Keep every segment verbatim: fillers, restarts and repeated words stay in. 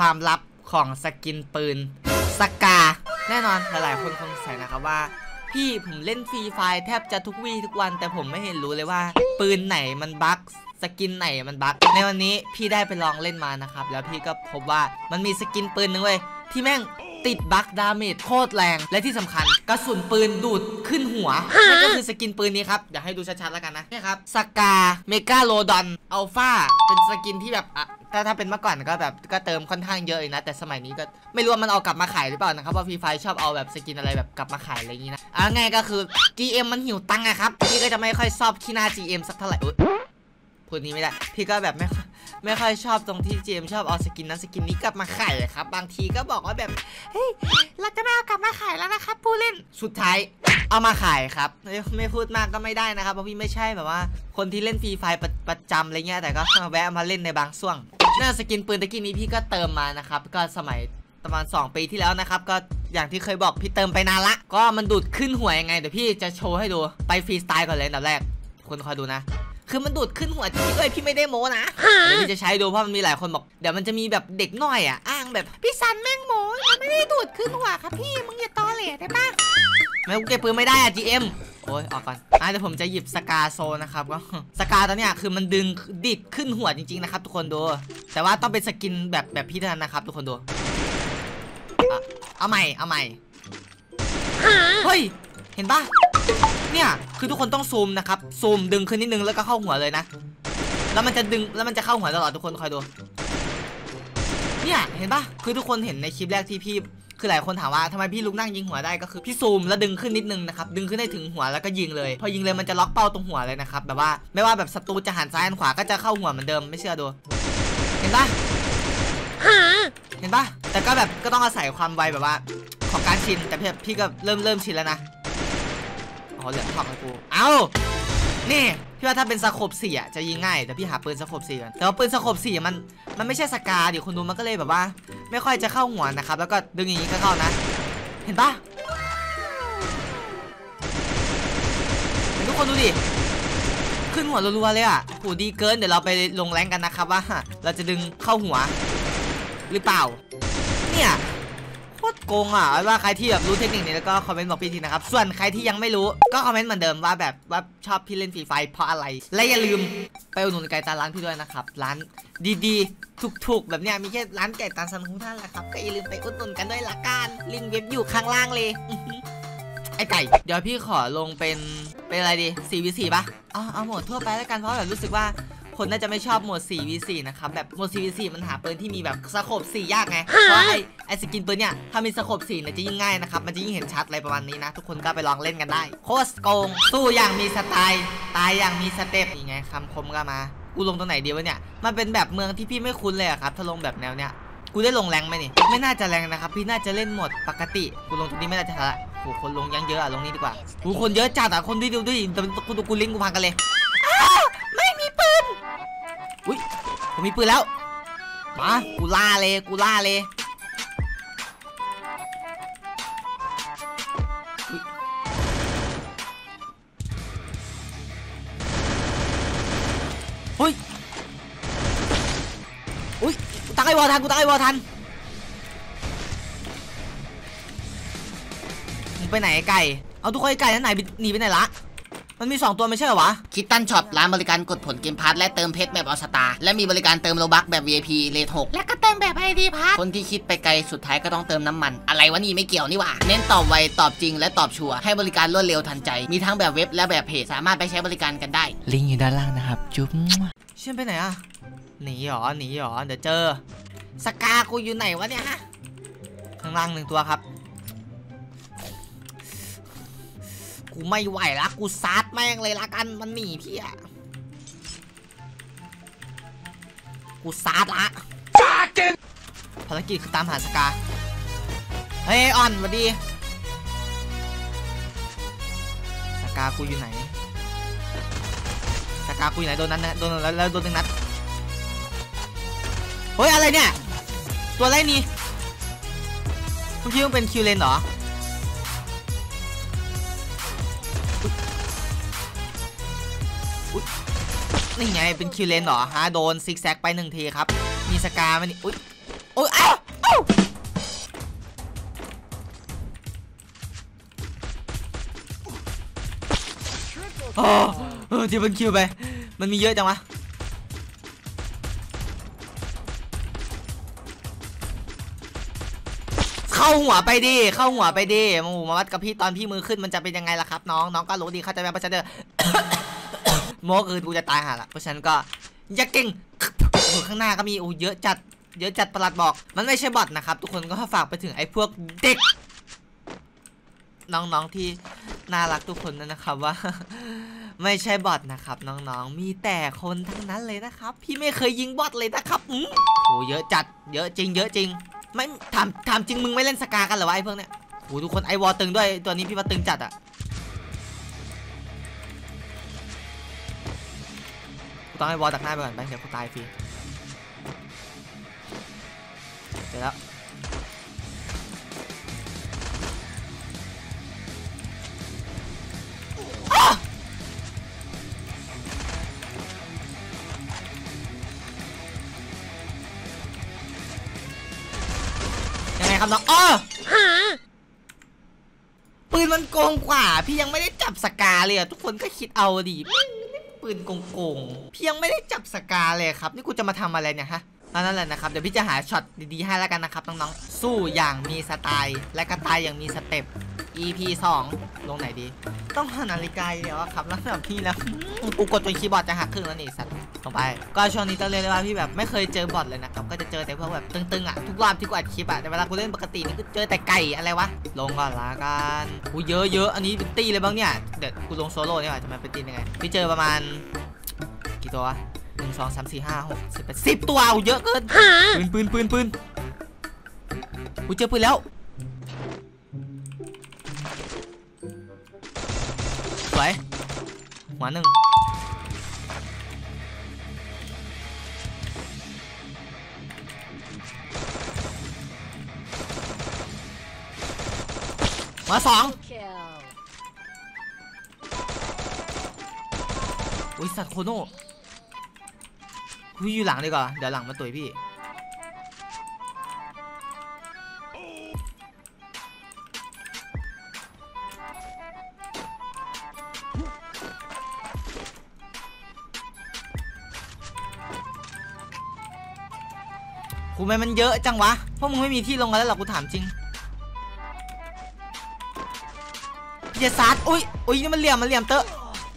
ความลับของสกินปืนสกาแน่นอนหลายๆคนคงสงสัยนะครับว่าพี่ผมเล่นฟรีไฟแทบจะทุกวี่ทุกวันแต่ผมไม่เห็นรู้เลยว่าปืนไหนมันบั๊กสกินไหนมันบั๊กในวันนี้พี่ได้ไปลองเล่นมานะครับแล้วพี่ก็พบว่ามันมีสกินปืนนึงเว้ยที่แม่งติดบั๊กดาเมจโคตรแรงและที่สำคัญกระสุนปืนดูดขึ้นหัวนั่นก็คือสกินปืนนี้ครับเดี๋ยวให้ดูชัดๆแล้วกันนะนี่ครับสกาเมกาโลดอนอัลฟาเป็นสกินที่แบบอ่ะถ้าถ้าเป็นเมื่อก่อนก็แบบก็เติมค่อนข้างเยอะเลยนะแต่สมัยนี้ก็ไม่รู้ว่ามันเอากลับมาขายหรือเปล่านะครับว่าฟรีไฟชอบเอาแบบสกินอะไรแบบกลับมาขายอะไรอย่างนี้นะอ่ะไงก็คือ จี เอ็ม มันหิวตังค์อะครับพี่ก็จะไม่ค่อยชอบขี้หน้า จี เอ็ม สักเท่าไหร่พูดนี้ไม่ได้พี่ก็แบบไม่ไม่ค่อยชอบตรงที่ จี เอ็ม ชอบเอาสกินนั้นสกินนี้กลับมาขายครับบางทีก็บอกว่าแบบเฮ้ยเราจะไม่เอากลับมาขายแล้วนะครับผู้เล่นสุดท้ายเอามาขายครับไม่ไม่พูดมากก็ไม่ได้นะครับเพราะพี่ไม่ใช่แบบว่าคนที่เล่นฟรีไฟประประจำอะไรเงี้ยแต่ก็แวะมาเล่นในบางช่วงน่าสกินปืนตะกี้นี้พี่ก็เติมมานะครับก็สมัยประมาณสองปีที่แล้วนะครับก็อย่างที่เคยบอกพี่เติมไปนานละก็มันดูดขึ้นหัวยังไงเดี๋ยวพี่จะโชว์ให้ดูไปฟรีสไตล์ก่อนเลยอันดับแรกคนคอยดูนะคือมันดูดขึ้นหัวจริงๆเลยพี่ไม่ได้โม้นะเดี๋ยวพี่จะใช้ดูเพราะมันมีหลายคนบอกเดี๋ยวมันจะมีแบบเด็กน้อยอ่ะอ้างแบบพี่ซันแม่งโม้มันไม่ได้ดูดขึ้นหัวครับพี่มึงอย่าตอเหล่ได้ปะไม่เก็บปืนไม่ได้อ่ะ จี เอ็ม โอ้ยออกก่อนอ่ะเดี๋ยวผมจะหยิบสกาโซนะครับก็สกาตัวเนี้ยคือมันดึงดิดขึ้นหัวจริงๆนะครับทุกคนดูแต่ว่าต้องเป็นสกินแบบแบบพี่เท่านั้นนะครับทุกคนดูเอาใหม่เอาใหม่เฮ้ยเห็นปะเนี่ยคือทุกคนต้องซูมนะครับซูมดึงขึ้นนิดนึงแล้วก็เข้าหัวเลยนะแล้วมันจะดึงแล้วมันจะเข้าหัวตลอดทุกคนคอยดูเนี่ยเห็นปะคือทุกคนเห็นในคลิปแรกที่พี่คือหลายคนถามว่าทำไมพี่ลุกนั่งยิงหัวได้ก็คือพี่ซูมแล้วดึงขึ้นนิดนึงนะครับดึงขึ้นได้ถึงหัวแล้วก็ยิงเลยพอยิงเลยมันจะล็อกเป้าตรงหัวเลยนะครับแบบว่าไม่ว่าแบบศัตรูจะหันซ้ายหันขวาก็จะเข้าหัวเหมือนเดิมไม่เชื่อดูเห็นปะเห็นปะแต่ก็แบบก็ต้องอาศัยความไวแบบว่าของการชินแต่พี่พี่ก็เริ่มเริ่มชินแล้วนะอ๋อเหลือท็อปให้กูเอ้านี่พี่ว่าถ้าเป็นสโคปสี่อ่ะจะยิงง่ายแต่พี่หาปืนสโคปสี่กันแต่ว่าปืนสโคปสี่มันมันไม่ใช่สกาเดี๋ยวคนดูมันก็เลยแบบว่าไม่ค่อยจะเข้าหัวนะครับแล้วก็ดึงอย่างนี้ก็เข้านะเห็นปะเห็นทุกคนดูดิขึ้นหัวรัวๆเลยอ่ะโหดีเกินเดี๋ยวเราไปลงแรงกันนะครับว่าเราจะดึงเข้าหัวหรือเปล่าเนี่ยโคตรโกงอ่ะว่าใครที่แบบรู้เทคนิคนี้แล้วก็คอมเมนต์บอกพี่ทีนะครับส่วนใครที่ยังไม่รู้ก็คอมเมนต์เหมือนเดิมว่าแบบว่าชอบพี่เล่นฟรีไฟเพราะอะไรและอย่าลืมไปอุดหนุนไก่ตาร้านพี่ด้วยนะครับร้านดีๆถูกๆแบบเนี้ยมีแค่ร้านไก่ตาซันของท่านแหละครับก็อย่าลืมไปอุดหนุนกันด้วยละกันลิงก์เว็บอยู่ข้างล่างเลยไอ้ไก่เดี๋ยวพี่ขอลงเป็นเป็นอะไรดี สี่ วี สี่ ป่ะเอาเอาโหมดทั่วไปแล้วกันเพราะแบบรู้สึกว่าคนน่าจะไม่ชอบโหมด สี่ วี สี่ นะครับแบบโหมด สี่ วี สี่ มันหาปืนที่มีแบบสโคปสี่ยากไงเพราะไอไอสกินปืนเนี่ยถ้ามีสโคปสี่เนี่ยจะยิ่งง่ายนะครับมันจะยิ่งเห็นชัดอะไรประมาณนี้นะทุกคนก็ไปลองเล่นกันได้โคตรโกงสู้อย่างมีสไตล์ตายอย่างมีสเต็ปยังไงคำคมก็มากูลงตรงไหนดีวะเนี่ยมันเป็นแบบเมืองที่พี่ไม่คุ้นเลยครับถ้าลงแบบแนวเนี้ยกูได้ลงแรงไหมนี่ไม่น่าจะแรงนะครับพี่น่าจะเล่นโหมดปกติกูลงตรงนี้ไม่น่าจะละโหคนลงยังเยอะอะลงนี้ดีกว่ากูคนเยอะจัดอะคนดูดูดูแต่กูดูกูลิงก์กูพังกันเลยไม่มีปืนอุ้ยผมมีปืนแล้วมากูล่าเลยกูล่าเลยอุ้ยอุ้ยกูตั้งไอ้วอลทันกูตั้งไอ้วอลทันมึงไปไหนไก่เอาทุกคนไก่นั่นไหนหนีไปไหนละมันมีสองตัวไม่ใช่เหรอวะคิตตันช็อปร้านบริการกดผลเกมพาร์ทและเติมเพชรแบบออสตาและมีบริการเติมโลบัคแบบ วี ไอ พี เลทหกและก็เติมแบบ ไอ ดี พาร์ทคนที่คิดไปไกลสุดท้ายก็ต้องเติมน้ำมันอะไรวะนี่ไม่เกี่ยวนี่หว่าเน้นตอบไวตอบจริงและตอบชัวร์ให้บริการรวดเร็วทันใจมีทั้งแบบเว็บและแบบเพจสามารถไปใช้บริการกันได้ลิงก์อยู่ด้านล่างนะครับจุ๊บเชื่อไปไหนอะหนีหรอหนีหรอเดี๋ยวเจอสกากูอยู่ไหนวะเนี่ยฮะข้างล่างหนึ่งตัวครับกูไม่ไหวละกูซัดแม่งเลยละกันมันหนีพี่อะกูซัดละภารกิจคือตามหาสกาเฮ้ยอ่อนสวัสดีสกากูอยู่ไหนสกากูอยู่ไหนโดนนั้นนะโดนแล้วโดนหนึ่งนัดเฮ้ยอะไรเนี่ยตัวอะไรนี่เมื่อกี้มันเป็นคิวเลนเหรอนี่ไงเป็นคิวเลนเหรอฮะโดนซิกแซกไปหนึ่งทีครับมีสกาไหมนี่อุ๊ยโอ้ยอ้าวอ้าวโอ้เออที่มันคิวไปมันมีเยอะจังวะเข้าหัวไปดิเข้าหัวไปดิโอ้โหมาวัดกับพี่ตอนพี่มือขึ้นมันจะเป็นยังไงล่ะครับน้องน้องก็รู้ดีเข้าใจไหมเพราะฉะนั้นโมคือกูจะตายห่าละเพราะฉะนั้นก็อย่าเก่งโอ้ข้างหน้าก็มีโอ้เยอะจัดเยอะจัดประหลัดบอกมันไม่ใช่บอทนะครับทุกคนก็ฝากไปถึงไอ้พวกเด็กน้องๆที่น่ารักทุกคนนะครับว่าไม่ใช่บอทนะครับน้องๆมีแต่คนทั้งนั้นเลยนะครับพี่ไม่เคยยิงบอทเลยนะครับอืมโอ้เยอะจัดเยอะจริงเยอะจริงไม่ถามถามจริงมึงไม่เล่นสกากันเหรอวะไอ้พวกเนี้ยโอ้ทุกคนไอวอลตึงด้วยตัวนี้พี่ว่าตึงจัดอะกูต้องไอวอลตักหน้าไปก่อนไปเดี๋ยวกูตายฟรีเสร็จแล้วยังไงครับน้องอ้อปืนมันโกงกว่าพี่ยังไม่ได้จับสกาเลยอะทุกคนก็คิดเอาดิปืนโกงๆพี่ยังไม่ได้จับสกาเลยครับนี่กูจะมาทำอะไรเนี่ยฮะนั่นแหละนะครับเดี๋ยวพี่จะหาช็อตดีๆให้แล้วกันนะครับน้องๆสู้อย่างมีสไตล์และกระตายอย่างมีสเต็ป อี พี สองลงไหนดีต้องหานาฬิกาเดี๋ยวครับแล้วแบบพี่แล้วกูกดจนคีย์บอร์ดจะหักครึ่งแล้วนี่สัตว์ลงไปก็ช่วงนี้ต้องเรียกได้ว่าพี่แบบไม่เคยเจอบอทเลยนะครับก็จะเจอแต่พวกแบบตึงๆอ่ะทุกรอบที่กูอัดคลิปอ่ะแต่เวลากูเล่นปกตินี่ก็เจอแต่ไก่อะไรวะลงก่อนละกันกูเยอะเยอะอันนี้เป็นตีเลยบ้างเนี่ยเดี๋ยวกูลงโซโล่เนี่ยจะมาเป็นตียังไงพี่เจอประมาณกี่ตัวหนึ่งสองสามสี่ห้าหกสิบแปดสิบตัวเยอะเกินปืนปืนปืนปืนกูเจอปืนแล้วสวยหัวหนึ่งหัวสองอุ้ยสัตว์โคโน่พี่อยู่หลังดีกว่าเดี๋ยวหลังมาตุยพี่กูไม่มันเยอะจังวะพวกมึงไม่มีที่ลงกันแล้วหรอกูถามจริงอย่าซัดอุ้ยอุ้ยนี่มันเหลี่ยมมันเหลี่ยมเตอะ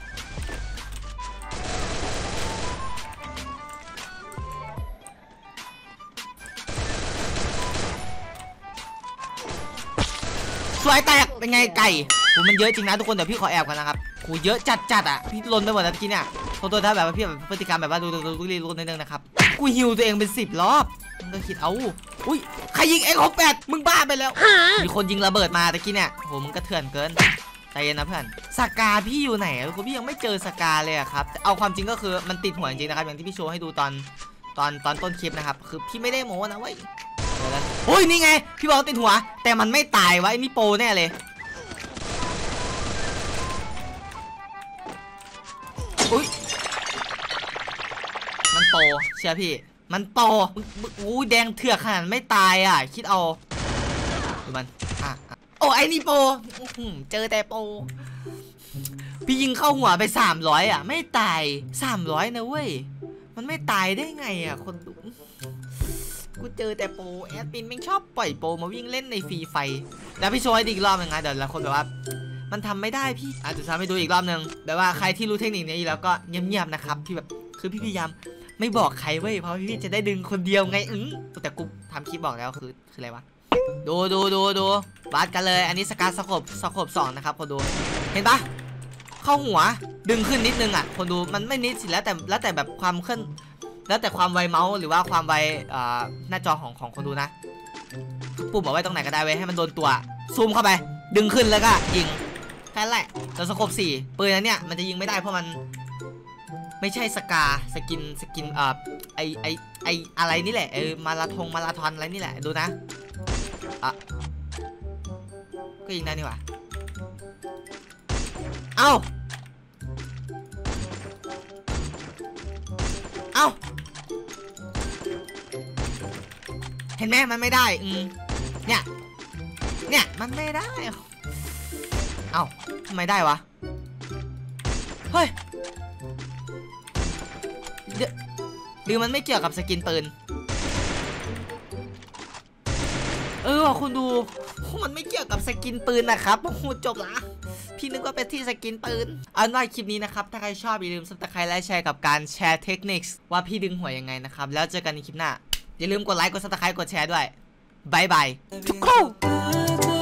สวยแตกเป็นไงไก่กูมันเยอะจริงนะทุกคนเดี๋ยวพี่ขอแอบกันนะครับกูเยอะจัดจัดอ่ะพี่ลนไปหมดแล้วทีเนี่ยโทษตัวถ้าแบบว่าพี่แบบพฤติกรรมแบบว่าดูดูดูดูดูนิดนึงนะครับกูฮิวตัวเองเป็นสิบรอบมึงก็คิดเอาอุ้ยใครยิงเอ็กหกแปดมึงบ้าไปแล้วมีคนยิงระเบิดมาตะกี้เนี่ยโหมึงก็เถื่อนเกินใจเย็นนะเพื่อนสกาพี่อยู่ไหนกูพี่ยังไม่เจอสกาเลยครับเอาความจริงก็คือมันติดหัวจริงนะครับอย่างที่พี่โชว์ให้ดูตอนตอนตอนต้นคลิปนะครับคือพี่ไม่ได้โม้นะเว้ยโอ้ยนี่ไงพี่บอกติดหัวแต่มันไม่ตายวะไอ้นี่โปรแน่เลยอุ้ยมันโปรเชื่อพี่มันโปรอู้แดงเถื่อนขนาดไม่ตายอ่ะคิดเอาดูมันอ่ะโอ้ไอ้นี่โปรเจอแต่โปรพี่ยิงเข้าหัวไปสามร้อยอ่ะไม่ตายสามร้อยนะเว้ยมันไม่ตายได้ไงอ่ะคนดูกูเจอแต่โปรแอดมินไม่ชอบปล่อยโปรมาวิ่งเล่นในฟรีไฟแล้วพี่โชว์ให้อีกรอบหนึ่งนะเดี๋ยวละคนแบบว่ามันทำไม่ได้พี่อาจจะทำให้ดูอีกรอบหนึ่งแต่ว่าใครที่รู้เทคนิคนี้แล้วก็เงียบๆนะครับพี่แบบคือพี่พยายามไม่บอกใครเว้ยเพราะพี่จะได้ดึงคนเดียวไงอือแต่กูทำคลิปบอกแล้วคือคืออะไรวะดูดูดูดูวัดกันเลยอันนี้สกาสโคปสโคปสองนะครับคนดูเห็นปะเข้าหัวดึงขึ้นนิดนึงอ่ะคนดูมันไม่นิดสิแล้วแต่แล้วแต่แบบความเคลื่อนแล้วแต่ความไวเมาส์หรือว่าความไวหน้าจอของของคนดูนะปุ่มบอกไว้ตรงไหนก็ได้ไว้ให้มันโดนตัวซูมเข้าไปดึงขึ้นแล้วก็ยิงแค่นั้นแหละแต่สโคปสี่ปืนนั้นเนี่ยมันจะยิงไม่ได้เพราะมันไม่ใช่สกาสกินสกินเอ่อไอไอไออะไรนี่แหละเออมาราธงมาราธอนอะไรนี่แหละดูนะอ่ะก็ยิงได้นี่หว่าเอ้าเอ้าเห็นไหมมันไม่ได้อืมเนี่ยเนี่ยมันไม่ได้เอ้าทำไมได้วะเฮ้ยเดี๋ยวหรือมันไม่เกี่ยวกับสกินปืนเออคุณดูมันไม่เกี่ยวกับสกินปืนนะครับโอ้โหจบละพี่นึกว่าเป็นที่สกินปืนเอาเป็นว่าคลิปนี้นะครับถ้าใครชอบอย่าลืมซับสไครต์และแชร์กับการแชร์เทคนิคว่าพี่ดึงหัวยังไงนะครับแล้วเจอกันในคลิปหน้าอย่าลืมกดไลค์กดซับสไครต์กดแชร์ด้วยบายบายทุกคน